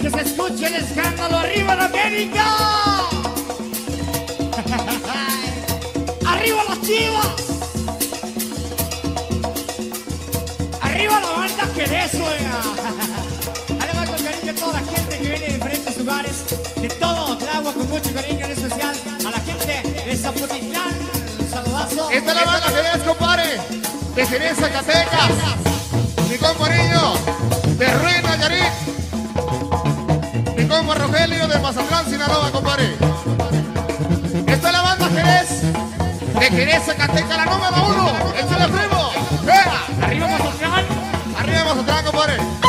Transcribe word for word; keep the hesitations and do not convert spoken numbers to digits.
que se escuche el escándalo. ¡Arriba la América! ¡Arriba las Chivas! ¡Arriba la banda Jerez, oiga! Además con cariño a toda la gente que viene de diferentes lugares, de todo Tláhuac, con mucho cariño en especial a la gente de Zapotitlán. Un saludazo. Esta es la banda Jerez, compadre, de Jerez, Zacatecas. Mi compa Niño, de Ruiz, Nayarit. Mi compa Rogelio, de Mazatlán, Sinaloa, compadre. Esta es la banda Jerez, de Jerez, Zacatecas, la número uno. ¡Échale, primo! ¡Vea! ¡Arriba Mazatlán! Arriba Mazatlán, compadre.